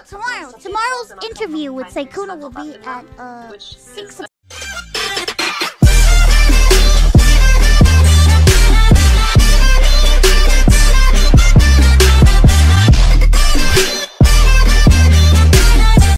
Tomorrow. Tomorrow's interview with Saikuna will be at 6 o'clock.